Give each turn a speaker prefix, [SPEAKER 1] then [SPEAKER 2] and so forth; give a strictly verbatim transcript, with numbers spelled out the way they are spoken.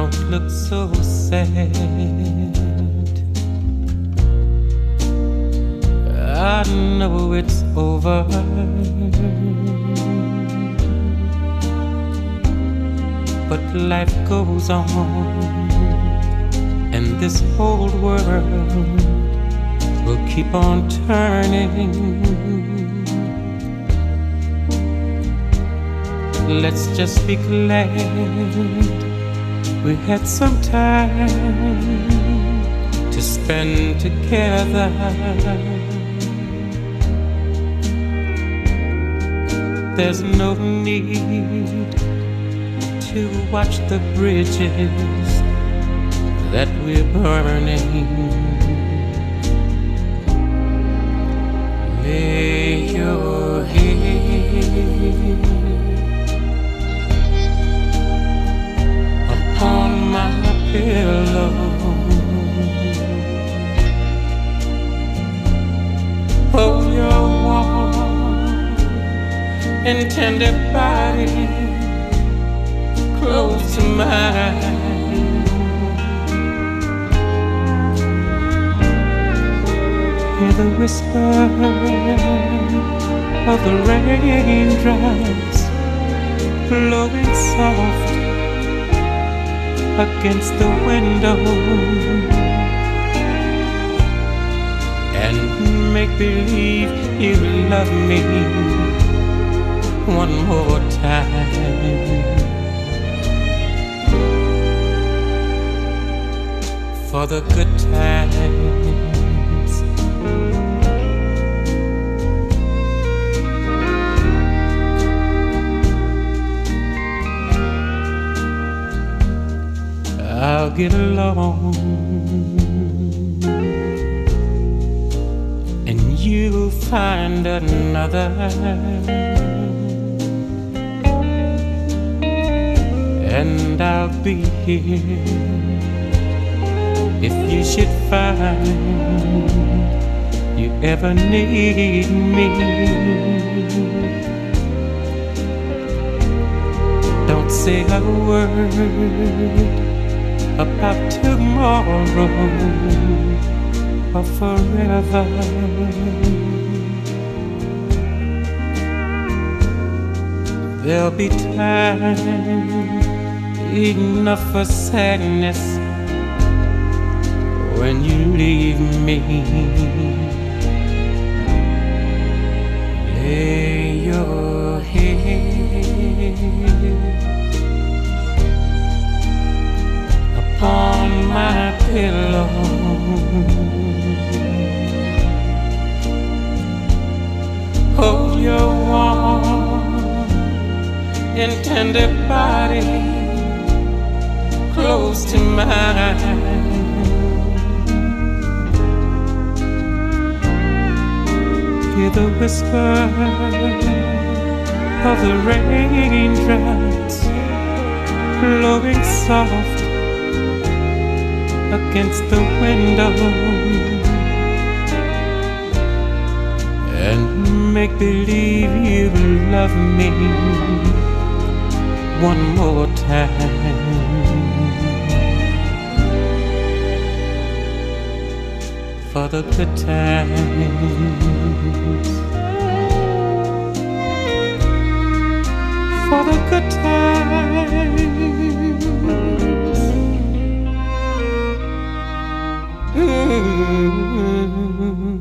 [SPEAKER 1] Don't look so sad. I know it's over, but life goes on, and this whole world will keep on turning. Let's just be glad we had some time to spend together. There's no need to watch the bridges that we're burning. Lay your head upon my pillow. Hold your warm and tender body close to mine. Hear the whisper of the raindrops blowing soft against the window, and make believe you love me one more time. For the good times, I'll get along, and you'll find another, and I'll be here if you should find you ever need me. Don't say a word about tomorrow or forever. There'll be time enough for sadness when you leave me. Lay your head upon my pillow. Hold your warm and tender body close to mine. Hear the whisper of the raindrops blowing soft against the window, and make believe you love me one more time. For the good times, for the good times. Mm-hmm.